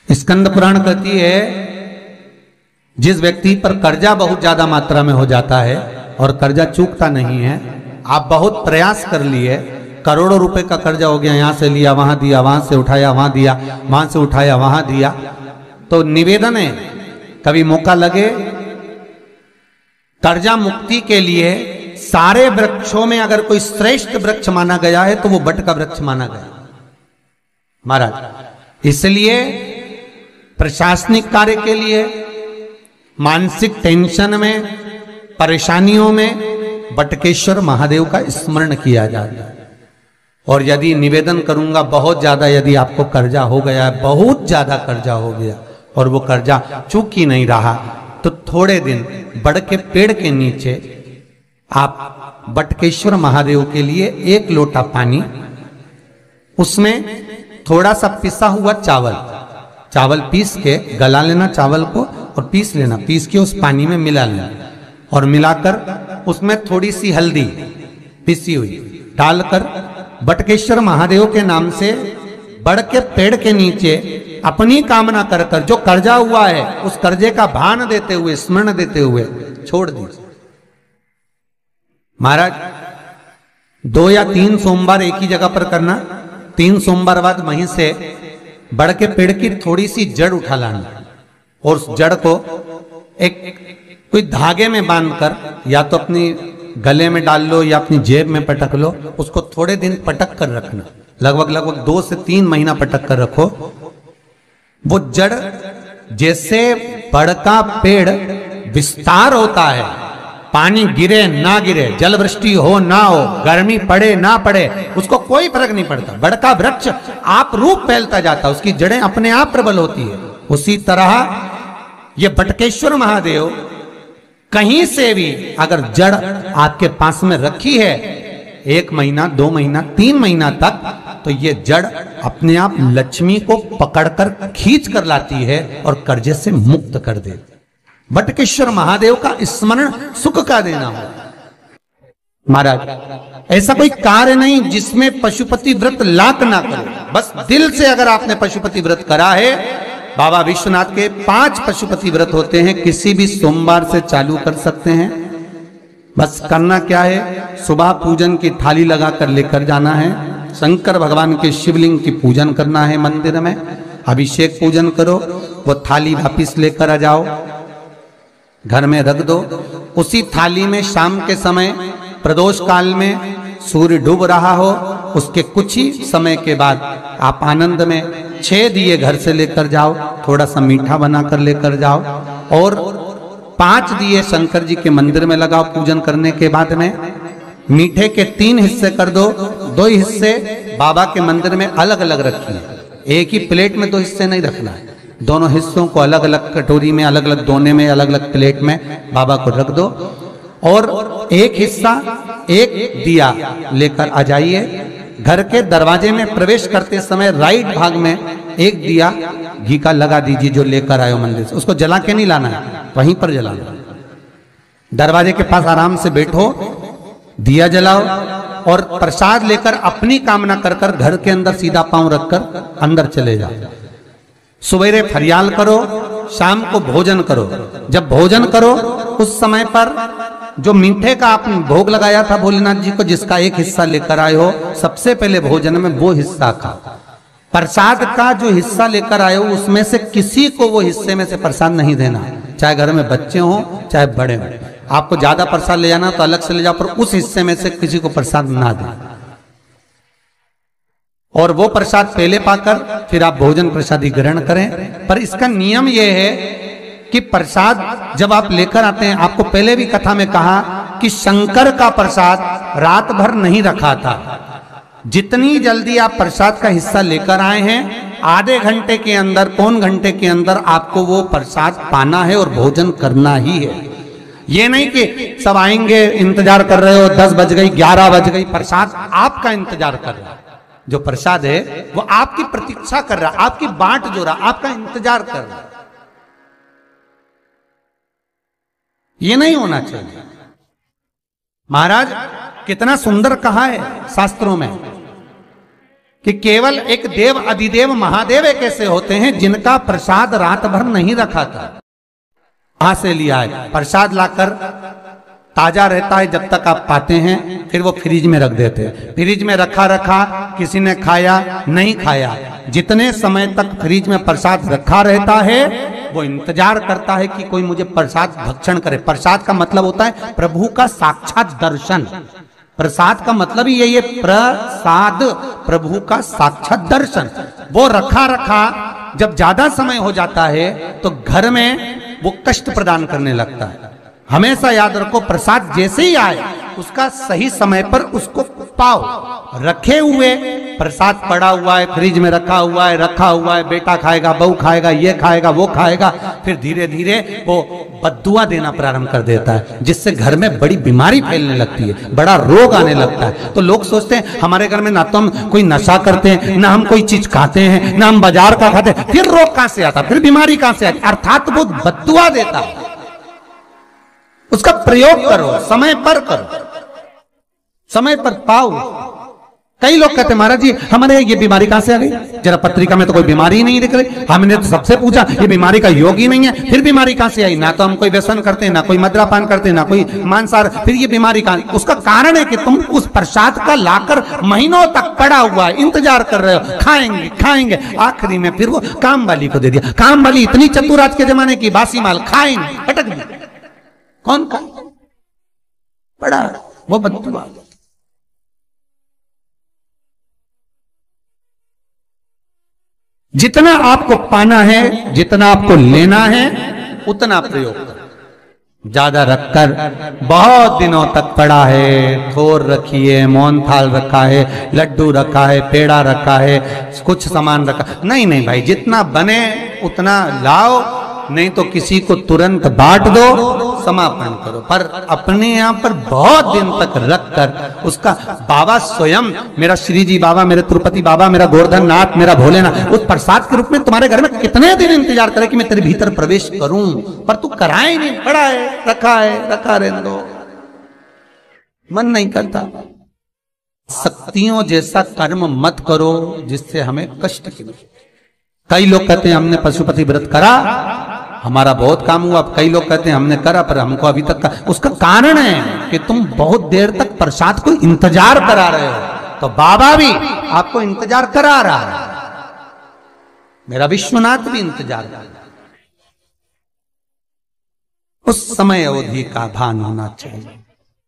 स्कंद पुराण कहती है, जिस व्यक्ति पर कर्जा बहुत ज्यादा मात्रा में हो जाता है और कर्जा चूकता नहीं है, आप बहुत प्रयास कर लिए, करोड़ों रुपए का कर्जा हो गया, यहां से लिया वहां दिया, वहां से उठाया वहां दिया, वहां से उठाया वहां दिया, तो निवेदन है कभी मौका लगे कर्जा मुक्ति के लिए सारे वृक्षों में अगर कोई श्रेष्ठ वृक्ष माना गया है तो वो बट का वृक्ष माना गया महाराज। इसलिए प्रशासनिक कार्य के लिए, मानसिक टेंशन में, परेशानियों में बटकेश्वर महादेव का स्मरण किया जाता है। और यदि निवेदन करूंगा बहुत ज्यादा, यदि आपको कर्जा हो गया है, बहुत ज्यादा कर्जा हो गया और वो कर्जा चूक ही नहीं रहा, तो थोड़े दिन बड़ के पेड़ के नीचे आप बटकेश्वर महादेव के लिए 1 लोटा पानी, उसमें थोड़ा सा पिसा हुआ चावल पीस के गला लेना चावल को और पीस लेना, पीस के उस पानी में मिला लेना और मिलाकर उसमें थोड़ी सी हल्दी पिसी हुई डालकर बटकेश्वर महादेव के नाम से बड़ के पेड़ के नीचे अपनी कामना कर कर जो कर्जा हुआ है उस कर्जे का भान देते हुए, स्मरण देते हुए छोड़ दीजिए महाराज। 2 या 3 सोमवार एक ही जगह पर करना, 3 सोमवार बाद वहीं से बड़ के पेड़ की थोड़ी सी जड़ उठा लाना और उस जड़ को एक कोई धागे में बांधकर या तो अपनी गले में डाल लो या अपनी जेब में पटक लो, उसको थोड़े दिन पटक कर रखना, लगभग 2 से 3 महीना पटक कर रखो। वो जड़ जैसे बड़ का पेड़ विस्तार होता है, पानी गिरे ना गिरे, जल वृष्टि हो ना हो, गर्मी पड़े ना पड़े, उसको कोई फर्क नहीं पड़ता, बड़ का वृक्ष आप रूप फैलता जाता, उसकी जड़ें अपने आप प्रबल होती है। उसी तरह ये बटकेश्वर महादेव कहीं से भी अगर जड़ आपके पास में रखी है 1 महीना, 2 महीना, 3 महीना तक, तो ये जड़ अपने आप लक्ष्मी को पकड़कर खींच कर लाती है और कर्जे से मुक्त कर देती। बटकेश्वर महादेव का स्मरण सुख का देना हो महाराज। ऐसा कोई कार्य नहीं जिसमें पशुपति व्रत लाख ना करे, बस दिल से अगर आपने पशुपति व्रत करा है, बाबा विश्वनाथ के 5 पशुपति व्रत होते हैं, किसी भी सोमवार से चालू कर सकते हैं। बस करना क्या है, सुबह पूजन की थाली लगाकर लेकर जाना है, शंकर भगवान के शिवलिंग की पूजन करना है, मंदिर में अभिषेक पूजन करो, वो थाली वापिस लेकर आ जाओ, घर में रख दो। उसी थाली में शाम के समय प्रदोष काल में सूर्य डूब रहा हो, उसके कुछ ही समय के बाद आप आनंद में 6 दिए घर से लेकर जाओ, थोड़ा सा मीठा बनाकर लेकर जाओ और 5 दिए शंकर जी के मंदिर में लगाओ। पूजन करने के बाद में मीठे के 3 हिस्से कर दो, 2 हिस्से बाबा के मंदिर में अलग अलग रखिए, एक ही प्लेट में 2 हिस्से नहीं रखना है, दोनों हिस्सों को अलग अलग कटोरी में, अलग अलग दोने में, अलग अलग प्लेट में बाबा को रख दो और एक हिस्सा, एक दिया लेकर आ जाइए। घर के दरवाजे में प्रवेश करते समय राइट भाग में एक दिया घी का लगा दीजिए जो लेकर आए हो मंदिर से, उसको जला के नहीं लाना है, वहीं पर जलाना। दरवाजे के पास आराम से बैठो, दिया जलाओ और प्रसाद लेकर अपनी कामना कर कर घर के अंदर सीधा पांव रखकर अंदर चले जाओ। सवेरे फरियाल करो, शाम को भोजन करो। जब भोजन करो उस समय पर जो मीठे का आपने भोग लगाया था भोलेनाथ जी को, जिसका एक हिस्सा लेकर आए हो, सबसे पहले भोजन में वो हिस्सा खाओ। प्रसाद का जो हिस्सा लेकर आए हो उसमें से किसी को वो हिस्से में से प्रसाद नहीं देना, चाहे घर में बच्चे हों चाहे बड़े हों। आपको ज्यादा प्रसाद ले जाना तो अलग से ले जाओ, पर उस हिस्से में से किसी को प्रसाद ना दें। और वो प्रसाद पहले पाकर फिर आप भोजन प्रसादी ग्रहण करें। पर इसका नियम यह है कि प्रसाद जब आप लेकर आते हैं, आपको पहले भी कथा में कहा कि शंकर का प्रसाद रात भर नहीं रखा था। जितनी जल्दी आप प्रसाद का हिस्सा लेकर आए हैं, आधे घंटे के अंदर, पौन घंटे के अंदर आपको वो प्रसाद पाना है और भोजन करना ही है। ये नहीं कि सब आएंगे, इंतजार कर रहे हो, 10 बज गई, 11 बज गई, प्रसाद आपका इंतजार कर रहा है। जो प्रसाद है वो आपकी प्रतीक्षा कर रहा, आपकी बाट जो रहा, आपका इंतजार कर रहा। ये नहीं होना चाहिए। महाराज कितना सुंदर कहा है शास्त्रों में कि केवल एक देव अधिदेव महादेव एक ऐसे होते हैं जिनका प्रसाद रात भर नहीं रखा था। कहां से लिया है? प्रसाद लाकर ताजा रहता है जब तक आप पाते हैं, फिर वो फ्रिज में रख देते हैं। फ्रिज में रखा रखा किसी ने खाया नहीं खाया, जितने समय तक फ्रिज में प्रसाद रखा रहता है वो इंतजार करता है कि कोई मुझे प्रसाद भक्षण करे। प्रसाद का मतलब होता है प्रभु का साक्षात दर्शन। प्रसाद का मतलब ही यही है, प्रसाद, प्रभु का साक्षात दर्शन। वो रखा रखा जब ज्यादा समय हो जाता है तो घर में वो कष्ट प्रदान करने लगता है। हमेशा याद रखो, प्रसाद जैसे ही आए उसका सही समय पर उसको पाओ। रखे हुए प्रसाद पड़ा हुआ है, फ्रिज में रखा हुआ है, बेटा खाएगा, बहू खाएगा, ये खाएगा, वो खाएगा, फिर धीरे धीरे वो बद्दुआ देना प्रारंभ कर देता है, जिससे घर में बड़ी बीमारी फैलने लगती है, बड़ा रोग आने लगता है। तो लोग सोचते हैं हमारे घर में ना तो हम कोई नशा करते हैं, ना हम कोई चीज खाते हैं, ना हम बाजार का खाते हैं, फिर रोग कहां से आता, फिर बीमारी कहां से आती? अर्थात वो बद्दुआ देता है। उसका प्रयोग करो, समय पर करो, समय पर पाओ। कई लोग कहते हैं महाराज जी हमारे ये बीमारी कहां से आ गई? जरा पत्रिका में तो कोई बीमारी ही नहीं दिख रही। हमने तो सबसे पूछा ये बीमारी का योग ही नहीं है, फिर बीमारी कहां से आई? ना तो हम कोई व्यसन करते हैं, ना कोई मद्रापान करते हैं, ना कोई मांसाहार, फिर ये बीमारी कहां? उसका कारण है कि तुम उस प्रसाद का लाकर महीनों तक पड़ा हुआ है, इंतजार कर रहे हो, खाएंगे खाएंगे, आखिरी में फिर वो काम वाली को दे दिया। काम वाली इतनी चतुर आज के जमाने की, बासी माल खाएंगे, अटक गई। कौन का बड़ा वो बद्दुआ। जितना आपको पाना है, जितना आपको लेना है, उतना प्रयोग करो। ज्यादा रखकर बहुत दिनों तक पड़ा है, खोर रखी है, मोहन थाल रखा है, लड्डू रखा है, पेड़ा रखा है, कुछ सामान रखा, नहीं नहीं भाई, जितना बने उतना लाओ, नहीं तो किसी को तुरंत बांट दो, समापन करो। पर अपने यहां पर बहुत दिन तक रखकर उसका बाबा स्वयं, मेरा श्री जी बाबा, मेरे तिरुपति बाबा, मेरा गोवर्धन नाथ, मेरा भोलेनाथ, उस प्रसाद के रूप में तुम्हारे घर में कितने दिन इंतजार करे कि मैं तेरे भीतर प्रवेश करूं, पर तू कराए ही नहीं, पड़ा है, रखा रहने दो, मन नहीं करता। शक्तियों जैसा कर्म मत करो जिससे हमें कष्ट की। कई लोग कहते हैं हमने पशुपति व्रत करा, हमारा बहुत काम हुआ। कई लोग कहते हैं हमने करा पर हमको अभी तक उसका कारण है कि तुम बहुत देर तक प्रसाद को इंतजार करा रहे हो। तो बाबा भी आपको इंतजार करा रहा है, मेरा विश्वनाथ भी इंतजार कर रहा है। उस समय अवधि का भान होना चाहिए।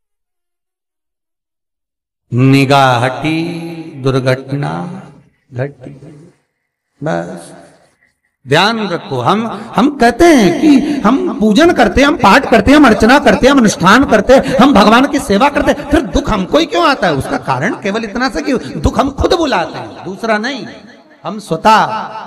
निगाह हटी, दुर्घटना घटी, बस ध्यान रखो। हम कहते हैं कि हम पूजन करते हैं, हम पाठ करते हैं, हम अर्चना करते हैं, हम अनुष्ठान करते हैं, हम भगवान की सेवा करते हैं, फिर दुख हमको ही क्यों आता है? उसका कारण केवल इतना सा कि दुख हम खुद बुलाते हैं, दूसरा नहीं, हम स्वतः।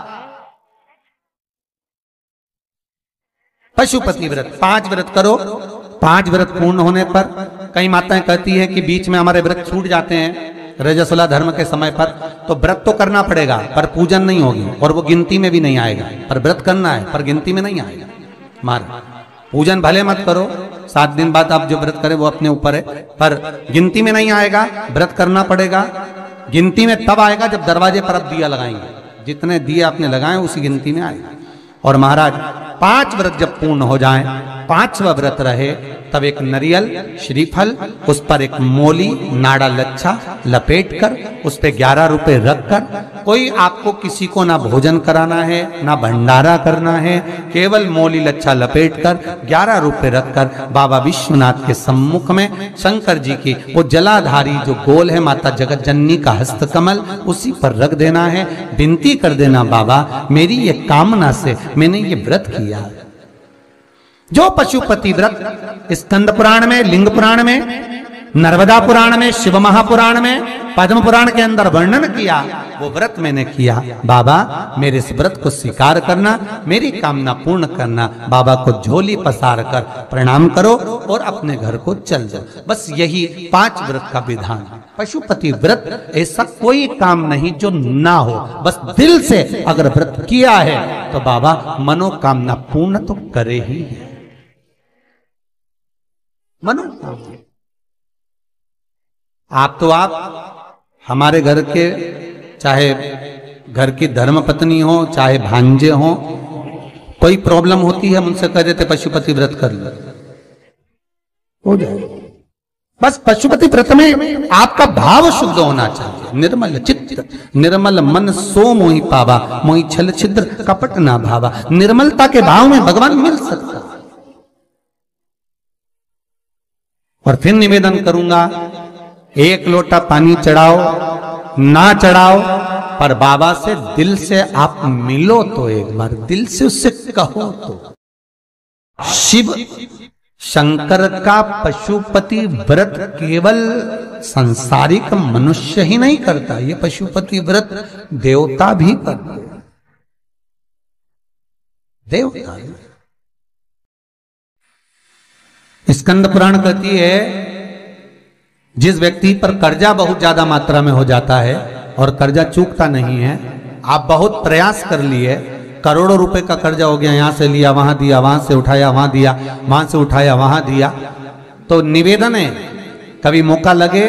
पशुपति व्रत 5 व्रत करो। 5 व्रत पूर्ण होने पर कई माताएं कहती है कि बीच में हमारे व्रत छूट जाते हैं रजस्वला धर्म के समय पर, तो व्रत तो करना पड़ेगा पर पूजन नहीं होगी और वो गिनती में भी नहीं आएगा। पर व्रत करना है पर गिनती में नहीं आएगा। मार पूजन भले मत करो, 7 दिन बाद आप जो व्रत करें वो अपने ऊपर है, पर गिनती में नहीं आएगा। व्रत करना पड़ेगा। गिनती में तब आएगा जब दरवाजे पर आप दिया लगाएंगे, जितने दिए आपने लगाए उसी गिनती में आएगा। और महाराज 5 व्रत जब पूर्ण हो जाएं, 5वां व्रत रहे, तब एक नरियल श्रीफल, उस पर एक मोली नाड़ा लच्छा लपेटकर उस पे 11 रुपए रखकर, कोई आपको किसी को ना भोजन कराना है ना भंडारा करना है, केवल मोली लच्छा लपेटकर 11 रुपए रखकर बाबा विश्वनाथ के सम्मुख में शंकर जी की वो जलाधारी जो गोल है माता जगत जननी का हस्तकमल, उसी पर रख देना है। विनती कर देना, बाबा मेरी ये कामना से मैंने ये व्रत किया। जो पशुपति व्रत स्कंद पुराण में, लिंग पुराण में, नर्मदा पुराण में, शिव महापुराण में, पद्म पुराण के अंदर वर्णन किया, वो व्रत मैंने किया। बाबा मेरे इस व्रत को स्वीकार करना, मेरी कामना पूर्ण करना। बाबा को झोली पसार कर प्रणाम करो और अपने घर को चल जाओ। बस यही 5 व्रत का विधान। पशुपति व्रत ऐसा कोई काम नहीं जो ना हो, बस दिल से अगर व्रत किया है तो बाबा मनोकामना पूर्ण तो करे ही है। आप हमारे घर के चाहे घर की धर्मपत्नी हो, चाहे भांजे हो, कोई प्रॉब्लम होती है मुझसे कह देते पशुपति व्रत कर लो, हो जाए। बस पशुपति व्रत में आपका भाव शुद्ध होना चाहिए। निर्मल चित्त निर्मल मन सो मोहि पावा, मोहि छल छिद्र कपट ना भावा। निर्मलता के भाव में भगवान मिल सकता है। और फिर निवेदन करूंगा, एक लोटा पानी चढ़ाओ ना चढ़ाओ, पर बाबा से दिल से आप मिलो तो, एक बार दिल से उससे कहो तो। शिव शंकर का पशुपति व्रत केवल सांसारिक मनुष्य ही नहीं करता, ये पशुपति व्रत देवता भी करते हैं। देवता स्कंद पुराण कहती है, जिस व्यक्ति पर कर्जा बहुत ज्यादा मात्रा में हो जाता है और कर्जा चूकता नहीं है, आप बहुत प्रयास कर लिए, करोड़ों रुपए का कर्जा हो गया, यहां से लिया वहां दिया, वहां से उठाया वहां दिया, वहां से उठाया वहां दिया, तो निवेदन है कभी मौका लगे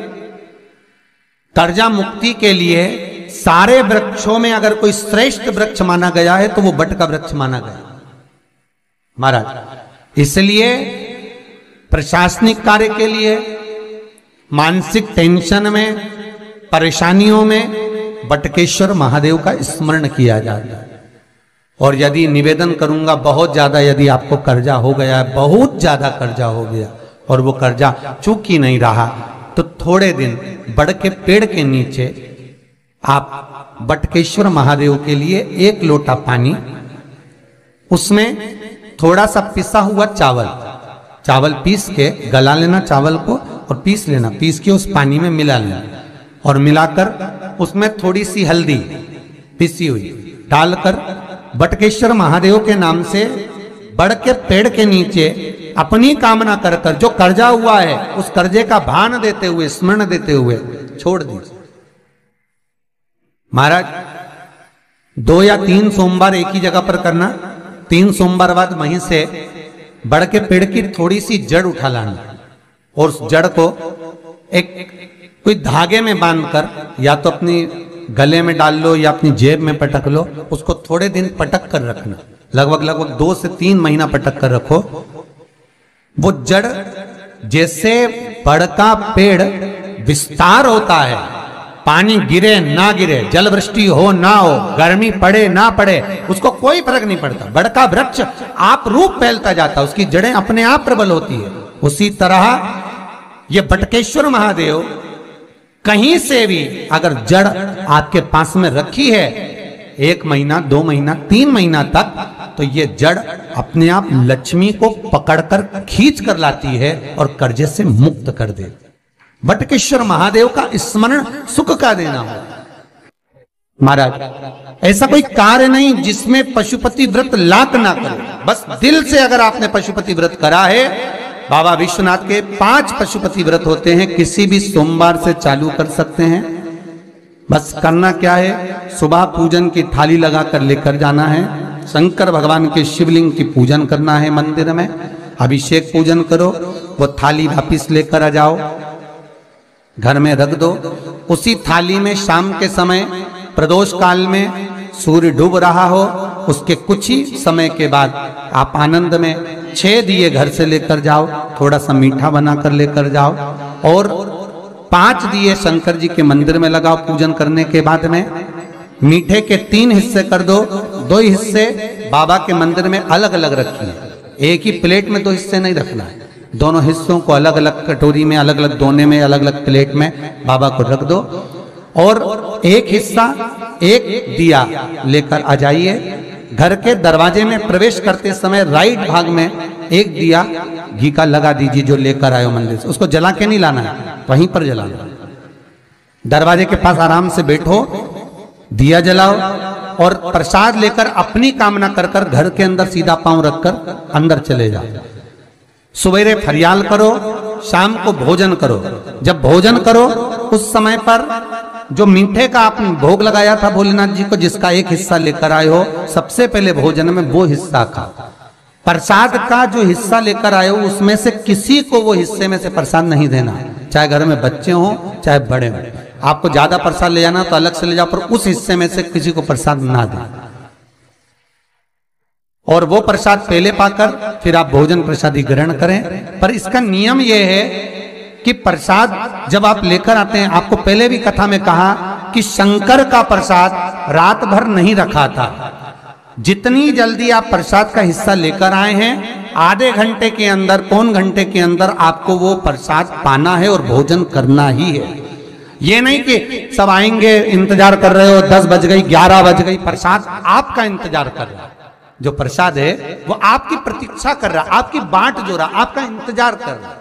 कर्जा मुक्ति के लिए सारे वृक्षों में अगर कोई श्रेष्ठ वृक्ष माना गया है तो वो बट का वृक्ष माना गया महाराज। इसलिए प्रशासनिक कार्य के लिए, मानसिक टेंशन में, परेशानियों में बटकेश्वर महादेव का स्मरण किया जाता है। और यदि निवेदन करूंगा, बहुत ज्यादा यदि आपको कर्जा हो गया है, बहुत ज्यादा कर्जा हो गया और वो कर्जा चूक ही नहीं रहा, तो थोड़े दिन बड़ के पेड़ के नीचे आप बटकेश्वर महादेव के लिए एक लोटा पानी, उसमें थोड़ा सा पिसा हुआ चावल पीस के गला लेना चावल को और पीस लेना, पीस के उस पानी में मिला लेना और मिलाकर उसमें थोड़ी सी हल्दी पिसी हुई डालकर बटकेश्वर महादेव के नाम से बड़ के पेड़ के नीचे अपनी कामना कर कर जो कर्जा हुआ है उस कर्जे का भान देते हुए, स्मरण देते हुए छोड़ दीजिए। महाराज 2 या 3 सोमवार एक ही जगह पर करना, 3 सोमवार बाद वहीं से बड़ के पेड़ की थोड़ी सी जड़ उठा लाना और उस जड़ को एक कोई धागे में बांधकर या तो अपनी गले में डाल लो या अपनी जेब में पटक लो, उसको थोड़े दिन पटक कर रखना, लगभग 2 से 3 महीना पटक कर रखो। वो जड़ जैसे बड़ का पेड़ विस्तार होता है, पानी गिरे ना गिरे, जल वृष्टि हो ना हो, गर्मी पड़े ना पड़े, उसको कोई फर्क नहीं पड़ता। बड़ का वृक्ष आप रूप फैलता जाता, उसकी जड़ें अपने आप प्रबल होती है। उसी तरह ये बटकेश्वर महादेव कहीं से भी अगर जड़ आपके पास में रखी है 1 महीना 2 महीना 3 महीना तक, तो ये जड़ अपने आप लक्ष्मी को पकड़कर खींच कर लाती है और कर्जे से मुक्त कर देती। बटकेश्वर महादेव का स्मरण सुख का देना हो। महाराज ऐसा कोई कार्य नहीं जिसमें पशुपति व्रत लाख ना करो, बस दिल से अगर आपने पशुपति व्रत करा है, बाबा विश्वनाथ के 5 पशुपति व्रत होते हैं, किसी भी सोमवार से चालू कर सकते हैं। बस करना क्या है, सुबह पूजन की थाली लगाकर लेकर जाना है, शंकर भगवान के शिवलिंग की पूजन करना है, मंदिर में अभिषेक पूजन करो, वो थाली वापिस लेकर आ जाओ, घर में रख दो। उसी थाली में शाम के समय प्रदोष काल में सूर्य डूब रहा हो, उसके कुछ ही समय के बाद आप आनंद में 6 दिए घर से लेकर जाओ, थोड़ा सा मीठा बनाकर लेकर जाओ और 5 दिए शंकर जी के मंदिर में लगाओ। पूजन करने के बाद में मीठे के 3 हिस्से कर दो, 2 हिस्से बाबा के मंदिर में अलग अलग रखिए। एक ही प्लेट में 2 हिस्से नहीं रखना है, दोनों हिस्सों को अलग अलग कटोरी में, अलग अलग दोने में, अलग अलग प्लेट में बाबा को रख दो और एक हिस्सा एक दिया लेकर आ जाइए। घर के दरवाजे में प्रवेश करते समय राइट भाग में एक दिया घी का लगा दीजिए जो लेकर आए हो मंदिर से, उसको जला के नहीं लाना है, वहीं पर जलाना। दरवाजे के पास आराम से बैठो, दिया जलाओ और प्रसाद लेकर अपनी कामना कर कर घर के अंदर सीधा पांव रखकर अंदर चले जाओ। सवेरे फरियाल करो, शाम को भोजन करो। जब भोजन करो उस समय पर जो मीठे का आपने भोग लगाया था भोलेनाथ जी को, जिसका एक हिस्सा लेकर आए हो, सबसे पहले भोजन में वो हिस्सा खा। प्रसाद का जो हिस्सा लेकर आए हो उसमें से किसी को वो हिस्से में से प्रसाद नहीं देना, चाहे घर में बच्चे हों चाहे बड़े हों। आपको ज्यादा प्रसाद ले जाना तो अलग से ले जाओ, पर उस हिस्से में से किसी को प्रसाद ना दें। और वो प्रसाद पहले पाकर फिर आप भोजन प्रसादी ग्रहण करें। पर इसका नियम यह है कि प्रसाद जब आप लेकर आते हैं, आपको पहले भी कथा में कहा कि शंकर का प्रसाद रात भर नहीं रखा था। जितनी जल्दी आप प्रसाद का हिस्सा लेकर आए हैं, आधे घंटे के अंदर, पौन घंटे के अंदर आपको वो प्रसाद पाना है और भोजन करना ही है। ये नहीं कि सब आएंगे, इंतजार कर रहे हो, 10 बज गई, 11 बज गई, प्रसाद आपका इंतजार कर रहा है। जो प्रसाद है वो आपकी प्रतीक्षा कर रहा, आपकी बाट जो रहा, आपका इंतजार कर रहा।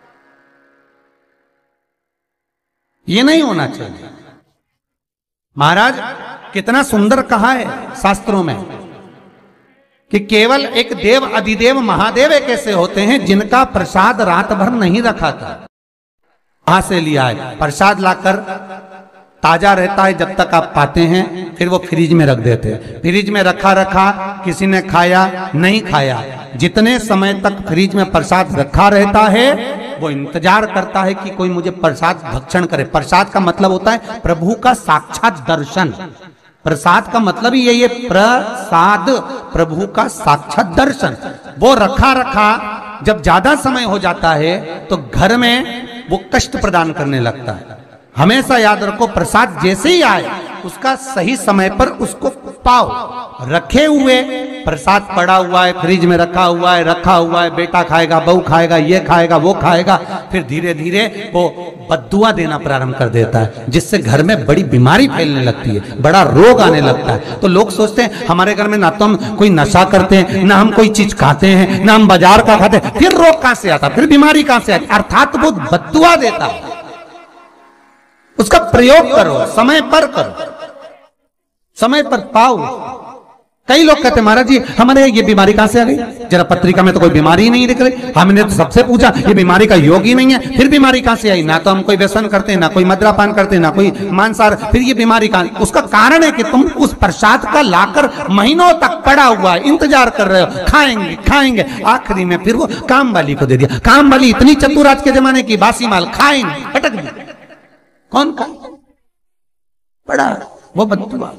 ये नहीं होना चाहिए। महाराज कितना सुंदर कहा है शास्त्रों में कि केवल एक देव अधिदेव महादेव एक ऐसे होते हैं जिनका प्रसाद रात भर नहीं रखा था। वहां से लिया है प्रसाद, लाकर ताजा रहता है जब तक आप पाते हैं, फिर वो फ्रिज में रख देते हैं। फ्रिज में रखा किसी ने खाया नहीं खाया, जितने समय तक फ्रिज में प्रसाद रखा रहता है वो इंतजार करता है कि कोई मुझे प्रसाद भक्षण करे। प्रसाद का मतलब होता है प्रभु का साक्षात दर्शन। प्रसाद का मतलब ही यही है, प्रसाद, प्रभु का साक्षात दर्शन। वो रखा जब ज्यादा समय हो जाता है तो घर में वो कष्ट प्रदान करने लगता है। हमेशा याद रखो, प्रसाद जैसे ही आए उसका सही समय पर उसको पाओ। रखे हुए प्रसाद पड़ा हुआ है, फ्रिज में रखा हुआ है, बेटा खाएगा, बहू खाएगा, ये खाएगा, वो खाएगा, फिर धीरे धीरे वो बद्दुआ देना प्रारंभ कर देता है, जिससे घर में बड़ी बीमारी फैलने लगती है, बड़ा रोग आने लगता है। तो लोग सोचते हैं हमारे घर में ना तो हम कोई नशा करते हैं, ना हम कोई चीज खाते हैं, ना हम बाजार का खाते हैं, फिर रोग कहां से आता, फिर बीमारी कहां से आती? अर्थात वो बद्दुआ देता है। उसका प्रयोग करो, समय पर करो, समय पर पाओ। कई लोग कहते हैं महाराज जी हमारे ये बीमारी कहां से आ गई, जरा पत्रिका में तो कोई बीमारी ही नहीं दिख रही, हमने तो सबसे पूछा ये बीमारी का योग ही नहीं है, फिर बीमारी कहां से आई? ना तो हम कोई व्यसन करते हैं, ना कोई मद्रापान करते हैं, ना कोई मांसाहार, फिर ये बीमारी कहां? उसका कारण है कि तुम उस प्रसाद का लाकर महीनों तक पड़ा हुआ है, इंतजार कर रहे हो, खाएंगे, आखिरी में फिर वो काम वाली को दे दिया। काम वाली इतनी चतुर आज के जमाने की, बासी माल खाएंगे, पटक दी, कौन का पड़ा वो बद्दुआ।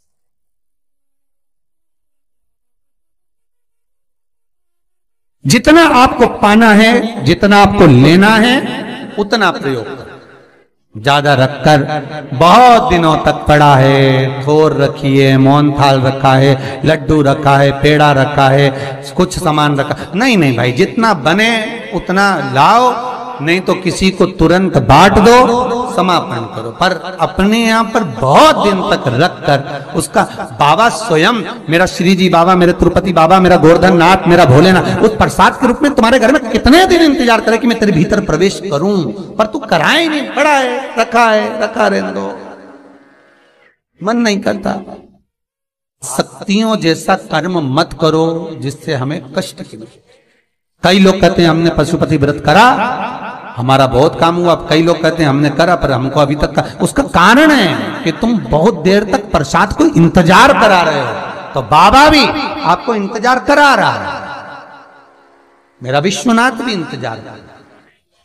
जितना आपको पाना है, जितना आपको लेना है, उतना प्रयोग करो। ज्यादा रखकर बहुत दिनों तक पड़ा है, थोर रखी है, मोहन थाल रखा है, लड्डू रखा है, पेड़ा रखा है, कुछ सामान रखा, नहीं भाई, जितना बने उतना लाओ, नहीं तो किसी को तुरंत बांट दो, समापन करो। पर अपने यहाँ पर बहुत दिन तक रखकर उसका बाबा स्वयं, मेरा श्री जी बाबा, मेरे तिरुपति बाबा, मेरा गोवर्धन नाथ, मेरा भोलेनाथ, उस प्रसाद के रूप में तुम्हारे घर में कितने दिन इंतजार करे कि मैं तेरे भीतर प्रवेश करूं, पर तू कराए नहीं, पड़ा है, रखा रहने दो, मन नहीं करता। शक्तियों जैसा कर्म मत करो जिससे हमें कष्ट मिले। कई लोग कहते हैं हमने पशुपति व्रत करा, हमारा बहुत काम हुआ। कई लोग कहते हैं हमने करा पर हमको अभी तक का। उसका कारण है कि तुम बहुत देर तक प्रसाद को इंतजार करा रहे हो, तो बाबा भी आपको इंतजार करा रहा है, मेरा विश्वनाथ भी इंतजार कर रहा है।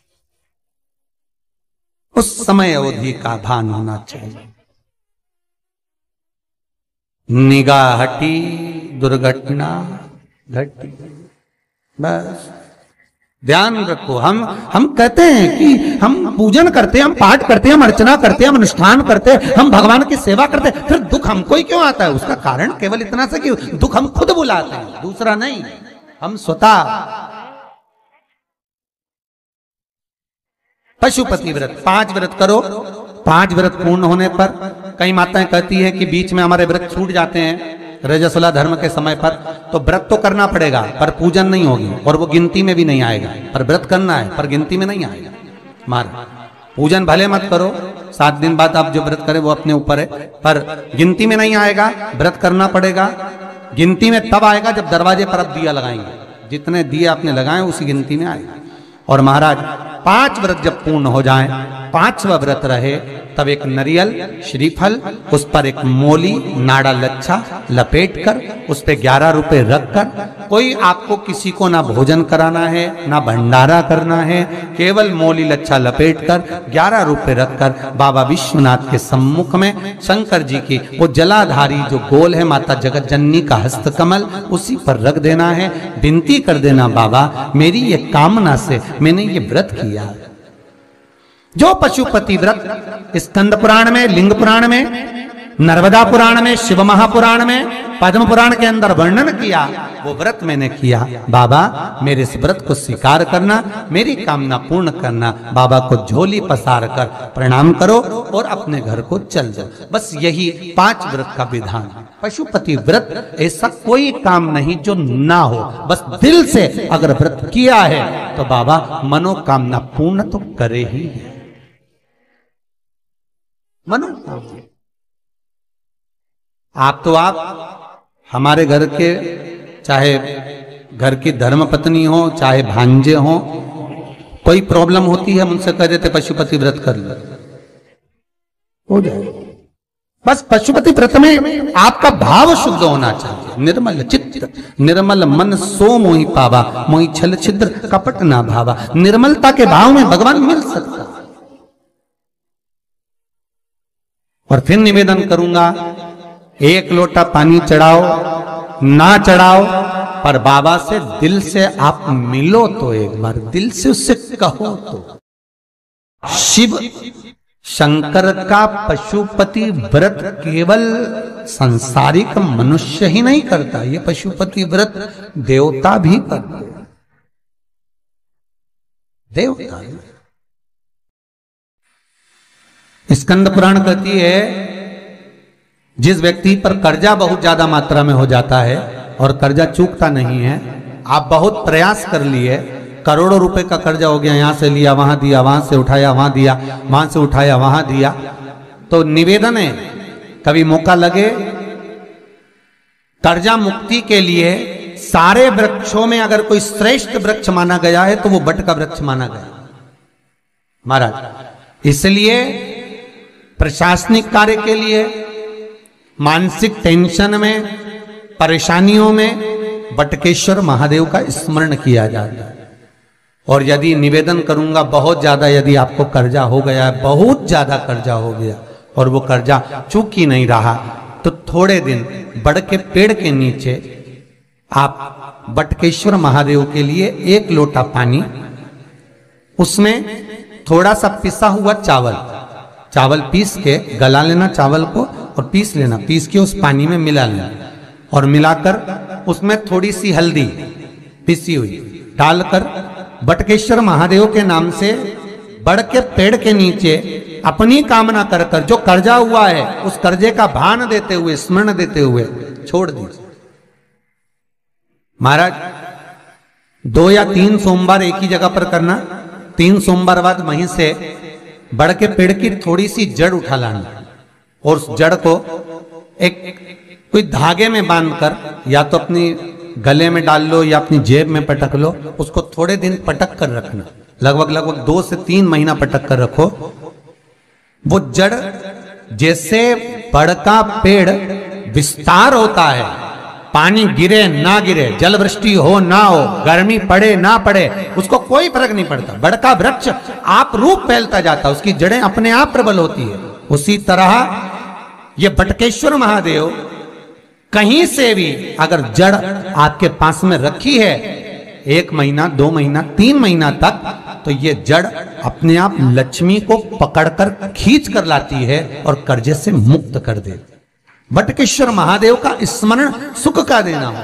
उस समय अवधि का भान होना चाहिए। निगाह हटी, दुर्घटना घटी, बस ध्यान रखो। हम कहते हैं कि हम पूजन करते हैं, हम पाठ करते हैं, हम अर्चना करते हैं, हम अनुष्ठान करते हैं, हम भगवान की सेवा करते हैं, फिर दुख हमको ही क्यों आता है? उसका कारण केवल इतना सा कि दुख हम खुद बुलाते हैं, दूसरा नहीं, हम स्वतः। पशुपति व्रत 5 व्रत करो। 5 व्रत पूर्ण होने पर कई माताएं कहती है कि बीच में हमारे व्रत छूट जाते हैं रजस्वला धर्म के समय पर, तो व्रत तो करना पड़ेगा पर पूजन नहीं होगी और वो गिनती में भी नहीं आएगा। पर व्रत करना है पर गिनती में नहीं आएगा। पूजन भले मत करो, 7 दिन बाद आप जो व्रत करें वो अपने ऊपर है, पर गिनती में नहीं आएगा। व्रत करना पड़ेगा। गिनती में तब आएगा जब दरवाजे पर आप दिया लगाएंगे, जितने दिए आपने लगाए उसी गिनती में आएगा। और महाराज 5 व्रत जब पूर्ण हो जाएं, 5वां व्रत रहे तब एक नारियल श्रीफल, उस पर एक मोली नाड़ा लच्छा लपेटकर उस पे 11 रुपए रखकर, कोई आपको किसी को ना भोजन कराना है ना भंडारा करना है, केवल मोली लच्छा लपेटकर 11 रुपए रखकर बाबा विश्वनाथ के सम्मुख में शंकर जी की वो जलाधारी जो गोल है माता जगत जननी का हस्तकमल, उसी पर रख देना है। विनती कर देना, बाबा मेरी ये कामना से मैंने ये व्रत किया। जो पशुपति व्रत स्कंद पुराण में, लिंग पुराण में, नर्मदा पुराण में, शिव महापुराण में, पद्म पुराण के अंदर वर्णन किया, वो व्रत मैंने किया। बाबा मेरे इस व्रत को स्वीकार करना, मेरी कामना पूर्ण करना। बाबा को झोली पसार कर प्रणाम करो और अपने घर को चल जाओ। बस यही 5 व्रत का विधान। पशुपति व्रत ऐसा कोई काम नहीं जो ना हो, बस दिल से अगर व्रत किया है तो बाबा मनोकामना पूर्ण तो करे ही है। मनोकामना आप हमारे घर के, चाहे घर की धर्मपत्नी हो चाहे भांजे हो, कोई प्रॉब्लम होती है मुझसे कह देते पशुपति व्रत कर लो, हो जाए। बस पशुपति व्रत में आपका भाव शुद्ध होना चाहिए। निर्मल चित्त निर्मल मन सो मोहि पावा, मोहि छल छिद्र कपट ना भावा। निर्मलता के भाव में भगवान मिल सकता। और फिर निवेदन करूंगा, 1 लोटा पानी चढ़ाओ ना चढ़ाओ, पर बाबा से दिल से आप मिलो तो, एक बार दिल से उससे कहो तो। शिव शंकर का पशुपति व्रत केवल सांसारिक मनुष्य ही नहीं करता, ये पशुपति व्रत देवता भी करते। देवता स्कंद पुराण कहती है, जिस व्यक्ति पर कर्जा बहुत ज्यादा मात्रा में हो जाता है और कर्जा चूकता नहीं है, आप बहुत प्रयास कर लिए, करोड़ों रुपए का कर्जा हो गया, यहां से लिया वहां दिया, वहां से उठाया वहां दिया, वहां से उठाया वहां दिया, तो निवेदन है कभी मौका लगे कर्जा मुक्ति के लिए सारे वृक्षों में अगर कोई श्रेष्ठ वृक्ष माना गया है तो वो बट का वृक्ष माना गया महाराज। इसलिए प्रशासनिक कार्य के लिए, मानसिक टेंशन में, परेशानियों में बटकेश्वर महादेव का स्मरण किया जाता है। और यदि निवेदन करूंगा, बहुत ज्यादा यदि आपको कर्जा हो गया है, बहुत ज्यादा कर्जा हो गया और वो कर्जा चूक ही नहीं रहा, तो थोड़े दिन बड़ के पेड़ के नीचे आप बटकेश्वर महादेव के लिए 1 लोटा पानी, उसमें थोड़ा सा पिसा हुआ चावल पीस के गला लेना चावल को और पीस लेना, पीस के उस पानी में मिला लेना और मिलाकर उसमें थोड़ी सी हल्दी पिसी हुई डालकर बटकेश्वर महादेव के नाम से बड़ के पेड़ के नीचे अपनी कामना कर कर जो कर्जा हुआ है उस कर्जे का भान देते हुए, स्मरण देते हुए छोड़ दीजिए। महाराज 2 या 3 सोमवार एक ही जगह पर करना, 3 सोमवार बाद वहीं से बड़ के पेड़ की थोड़ी सी जड़ उठा लाना और उस जड़ को एक कोई धागे में बांधकर या तो अपनी गले में डाल लो या अपनी जेब में पटक लो, उसको थोड़े दिन पटक कर रखना, लगभग 2 से 3 महीना पटक कर रखो। वो जड़ जैसे बड़ का पेड़ विस्तार होता है, पानी गिरे ना गिरे, जल वृष्टि हो ना हो, गर्मी पड़े ना पड़े, उसको कोई फर्क नहीं पड़ता। बड़ का वृक्ष आप रूप फैलता जाता, उसकी जड़ें अपने आप प्रबल होती है। उसी तरह ये बटकेश्वर महादेव कहीं से भी अगर जड़ आपके पास में रखी है 1 महीना 2 महीना 3 महीना तक, तो ये जड़ अपने आप लक्ष्मी को पकड़कर खींच कर लाती है और कर्जे से मुक्त कर देती। बटकेश्वर महादेव का स्मरण सुख का देना हो।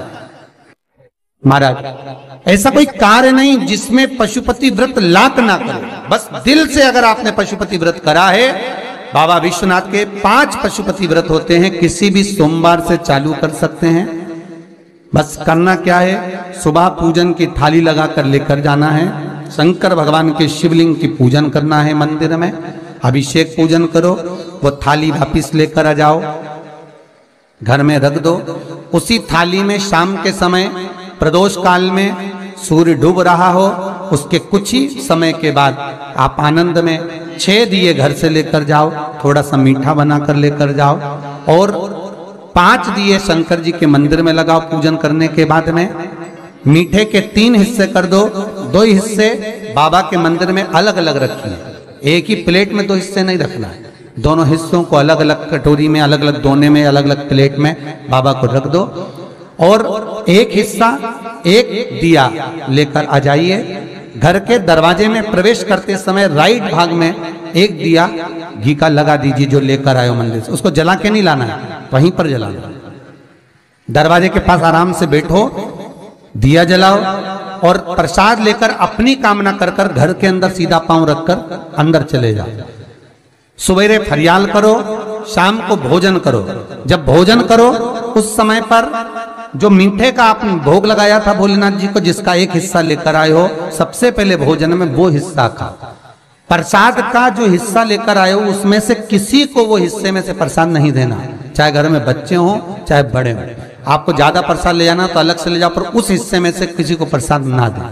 महाराज ऐसा कोई कार्य नहीं जिसमें पशुपति व्रत लाख ना करे। बस दिल से अगर आपने पशुपति व्रत करा है, बाबा विश्वनाथ के 5 पशुपति व्रत होते हैं, किसी भी सोमवार से चालू कर सकते हैं। बस करना क्या है, सुबह पूजन की थाली लगाकर लेकर जाना है, शंकर भगवान के शिवलिंग की पूजन करना है, मंदिर में अभिषेक पूजन करो, वो थाली वापिस लेकर आ जाओ, घर में रख दो। उसी थाली में शाम के समय प्रदोष काल में सूर्य डूब रहा हो, उसके कुछ ही समय के बाद आप आनंद में 6 दिए घर से लेकर जाओ, थोड़ा सा मीठा बनाकर लेकर जाओ, और 5 दिए शंकर जी के मंदिर में लगाओ पूजन करने के बाद में। मीठे के 3 हिस्से कर दो, 2 हिस्से बाबा के मंदिर में अलग अलग रखिए। एक ही प्लेट में 2 हिस्से नहीं रखना है, दोनों हिस्सों को अलग अलग कटोरी में, अलग अलग दोने में, अलग अलग प्लेट में बाबा को रख दो, और एक हिस्सा, एक दिया लेकर आ जाइए। घर के दरवाजे में प्रवेश करते समय राइट भाग में एक दिया घी का लगा दीजिए जो लेकर आए हो मंदिर से। उसको जला के नहीं लाना है, वहीं पर जलाना। दरवाजे के पास आराम से बैठो, दिया जलाओ और प्रसाद लेकर अपनी कामना कर कर घर के अंदर सीधा पांव रखकर अंदर चले जाओ। सवेरे फरियाल करो, शाम को भोजन करो। जब भोजन करो उस समय पर जो मीठे का आपने भोग लगाया था भोलेनाथ जी को, जिसका एक हिस्सा लेकर आए हो, सबसे पहले भोजन में वो हिस्सा खाओ। प्रसाद का जो हिस्सा लेकर आए हो उसमें से किसी को वो हिस्से में से प्रसाद नहीं देना, चाहे घर में बच्चे हों चाहे बड़े हों। आपको ज्यादा प्रसाद ले जाना तो अलग से ले जाओ, पर उस हिस्से में से किसी को प्रसाद ना दें।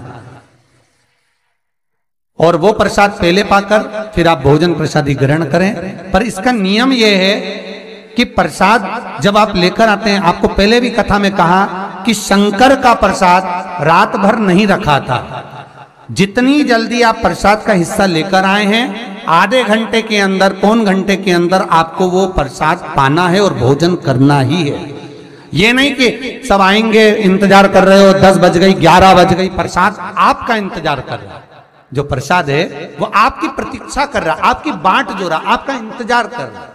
और वो प्रसाद पहले पाकर फिर आप भोजन प्रसादी ग्रहण करें। पर इसका नियम यह है कि प्रसाद जब आप लेकर आते हैं, आपको पहले भी कथा में कहा कि शंकर का प्रसाद रात भर नहीं रखा था। जितनी जल्दी आप प्रसाद का हिस्सा लेकर आए हैं, आधे घंटे के अंदर, पौन घंटे के अंदर आपको वो प्रसाद पाना है और भोजन करना ही है। ये नहीं कि सब आएंगे, इंतजार कर रहे हो, 10 बज गई, 11 बज गई, प्रसाद आपका इंतजार कर रहा है। जो प्रसाद है वो आपकी प्रतीक्षा कर रहा, आपकी बाट जो रहा, आपका इंतजार कर रहा।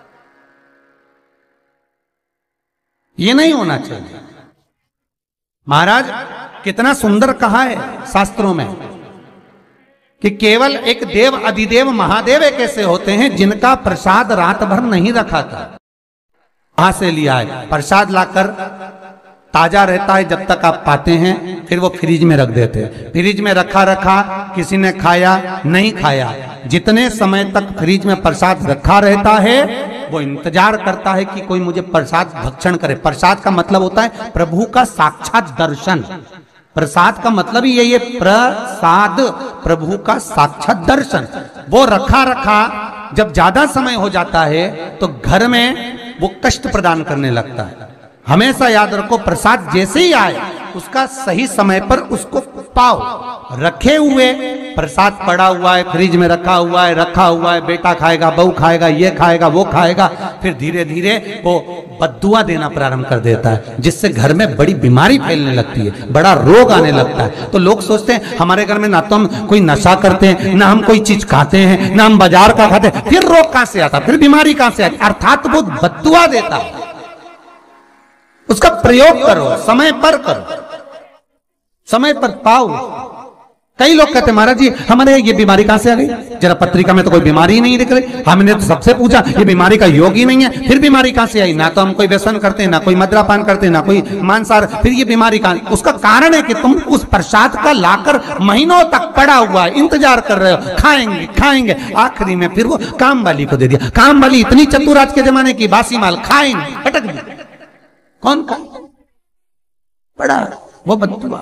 ये नहीं होना चाहिए। महाराज कितना सुंदर कहा है शास्त्रों में कि केवल एक देव अधिदेव महादेव एक ऐसे होते हैं जिनका प्रसाद रात भर नहीं रखा था। कहां से लिया है? प्रसाद लाकर ताजा रहता है जब तक आप पाते हैं, फिर वो फ्रिज में रख देते हैं। फ्रिज में रखा रखा किसी ने खाया नहीं खाया, जितने समय तक फ्रिज में प्रसाद रखा रहता है वो इंतजार करता है कि कोई मुझे प्रसाद भक्षण करे। प्रसाद का मतलब होता है प्रभु का साक्षात दर्शन। प्रसाद का मतलब ही यही है, प्रसाद, प्रभु का साक्षात दर्शन। वो रखा रखा जब ज्यादा समय हो जाता है तो घर में वो कष्ट प्रदान करने लगता है। हमेशा याद रखो, प्रसाद जैसे ही आए उसका सही समय पर उसको पाओ। रखे हुए प्रसाद पड़ा हुआ है, फ्रिज में रखा हुआ है, बेटा खाएगा, बहू खाएगा, ये खाएगा, वो खाएगा, फिर धीरे धीरे वो बद्दुआ देना प्रारंभ कर देता है, जिससे घर में बड़ी बीमारी फैलने लगती है, बड़ा रोग आने लगता है। तो लोग सोचते हैं हमारे घर में ना तो हम कोई नशा करते हैं, ना हम कोई चीज खाते हैं, ना हम बाजार का खाते हैं, फिर रोग कहां से आता, फिर बीमारी कहां से आती? अर्थात वो बद्दुआ देता है। उसका प्रयोग करो, समय पर करो, समय पर पाओ। कई लोग कहते हैं महाराज जी हमारे ये बीमारी कहां से आ गई? जरा पत्रिका में तो कोई बीमारी ही नहीं दिख रही, हमने तो सबसे पूछा ये बीमारी का योग ही नहीं है, फिर बीमारी कहां से आई? ना तो हम कोई व्यसन करते हैं, ना कोई मद्रापान करते हैं, ना कोई मांसाहार, फिर ये बीमारी कहां? उसका कारण है कि तुम उस प्रसाद का लाकर महीनों तक पड़ा हुआ है, इंतजार कर रहे हो, खाएंगे खाएंगे, आखिरी में फिर वो काम वाली को दे दिया। काम वाली इतनी चतुर आज के जमाने की, बासी माल खाएंगे, फटक दी। कौन का बड़ा वो बद्दुआ।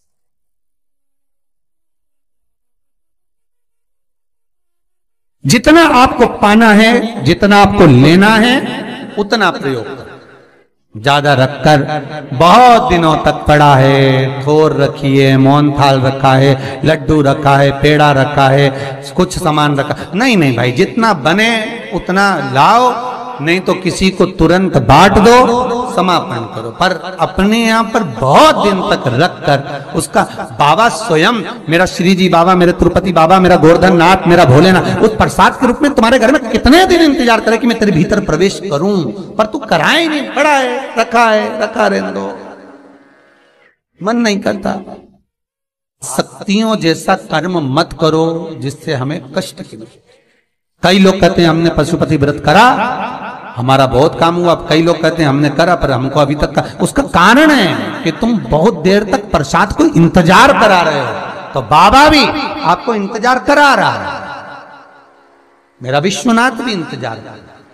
जितना आपको पाना है, जितना आपको लेना है, उतना प्रयोग करो। ज्यादा रखकर बहुत दिनों तक पड़ा है, थोर रखी है, मोहन थाल रखा है, लड्डू रखा है, पेड़ा रखा है, कुछ सामान रखा, नहीं नहीं भाई, जितना बने उतना लाओ, नहीं तो किसी को तुरंत बांट दो, समापन करो। पर अपने यहाँ पर बहुत दिन तक रखकर उसका बाबा स्वयं, मेरा श्री जी बाबा, मेरे तिरुपति बाबा, मेरा गोवर्धन नाथ, मेरा भोलेनाथ, उस प्रसाद के रूप में तुम्हारे घर में कितने दिन इंतजार करे कि मैं तेरे भीतर प्रवेश करूं, पर तू कराए नहीं, पड़ा है, रखा रहने दो, मन नहीं करता। शक्तियों जैसा कर्म मत करो जिससे हमें कष्ट मिले। कई लोग कहते हैं हमने पशुपति व्रत करा, हमारा बहुत काम हुआ। कई लोग कहते हैं हमने करा पर हमको अभी तक उसका कारण है कि तुम बहुत देर तक प्रसाद को इंतजार करा रहे हो। तो बाबा भी आपको इंतजार करा रहा है, मेरा विश्वनाथ भी इंतजार कर रहा है।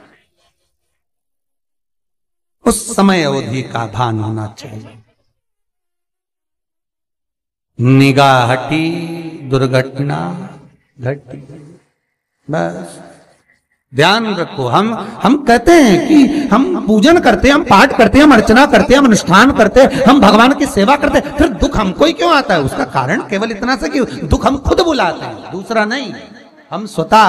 उस समय अवधि का भान होना चाहिए। निगाह हटी दुर्घटना घटती है। बस ध्यान रखो। हम कहते हैं कि हम पूजन करते हैं, हम पाठ करते हैं, हम अर्चना करते हैं, हम अनुष्ठान करते हैं, हम भगवान की सेवा करते हैं, फिर दुख हमको ही क्यों आता है? उसका कारण केवल इतना सा कि दुख हम खुद बुलाते हैं, दूसरा नहीं। हम स्वतः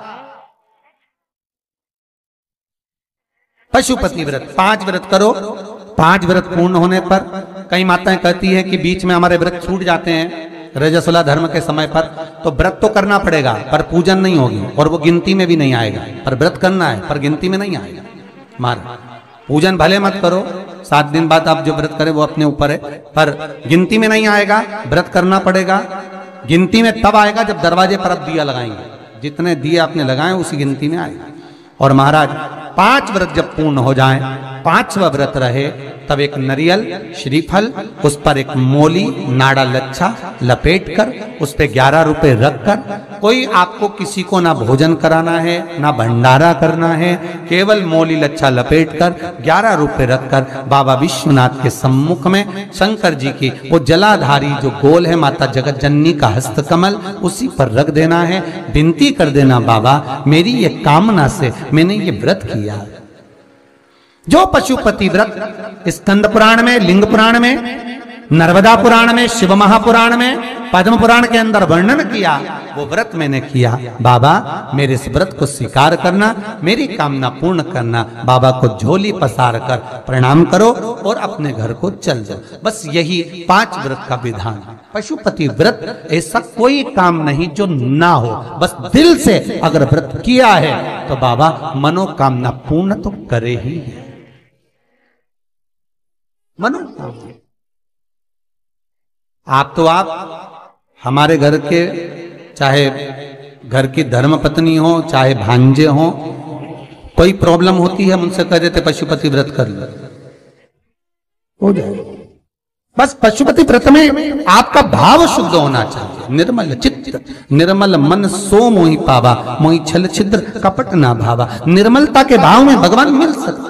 पशुपति व्रत 5 व्रत करो। 5 व्रत पूर्ण होने पर कई माताएं कहती है कि बीच में हमारे व्रत छूट जाते हैं रजस्वला धर्म के समय पर, तो व्रत तो करना पड़ेगा पर पूजन नहीं होगी और वो गिनती में भी नहीं आएगा। पर व्रत करना है पर गिनती में नहीं आएगा। मार पूजन भले मत करो, 7 दिन बाद आप जो व्रत करें वो अपने ऊपर है, पर गिनती में नहीं आएगा। व्रत करना पड़ेगा। गिनती में तब आएगा जब दरवाजे पर आप दिया लगाएंगे। जितने दिए आपने लगाए उसी गिनती में आएगा। और महाराज 5 व्रत जब पूर्ण हो जाएं, 5वां व्रत रहे, तब एक नरियल श्रीफल, उस पर एक मोली नाड़ा लच्छा लपेट कर उस पे 11 रुपए रखकर, कोई आपको किसी को ना भोजन कराना है ना भंडारा करना है, केवल मोली लच्छा लपेट कर 11 रुपए रखकर बाबा विश्वनाथ के सम्मुख में शंकर जी की वो जलाधारी जो गोल है माता जगत जननी का हस्तकमल, उसी पर रख देना है। विनती कर देना, बाबा मेरी ये कामना से मैंने ये व्रत किया। जो पशुपति व्रत स्कंद पुराण में, लिंग पुराण में, नर्मदा पुराण में, शिव महापुराण में, पद्म पुराण के अंदर वर्णन किया, वो व्रत मैंने किया। बाबा मेरे इस व्रत को स्वीकार करना, मेरी कामना पूर्ण करना। बाबा को झोली पसार कर प्रणाम करो और अपने घर को चल जाओ। बस यही 5 व्रत का विधान। पशुपति व्रत ऐसा कोई काम नहीं जो ना हो, बस दिल से अगर व्रत किया है तो बाबा मनोकामना पूर्ण तो करे ही है। मनोकामना आप हमारे घर के, चाहे घर की धर्मपत्नी हो चाहे भांजे हो, कोई प्रॉब्लम होती है, हम उनसे कह देते पशुपति व्रत कर लो, हो जाए। बस पशुपति व्रत में आपका भाव शुद्ध होना चाहिए। निर्मल चित्त निर्मल मन सो मोहि पावा, मोहि छल छिद्र कपट ना भावा। निर्मलता के भाव में भगवान मिल सकता।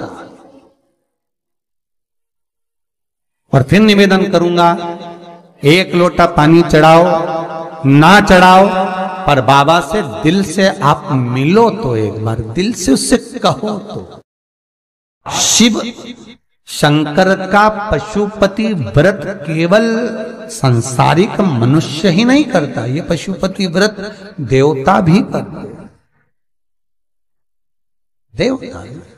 और फिर निवेदन करूंगा, 1 लोटा पानी चढ़ाओ ना चढ़ाओ, पर बाबा से दिल से आप मिलो तो एक बार, दिल से उससे कहो तो। शिव शंकर का पशुपति व्रत केवल सांसारिक मनुष्य ही नहीं करता, ये पशुपति व्रत देवता भी करते, देवता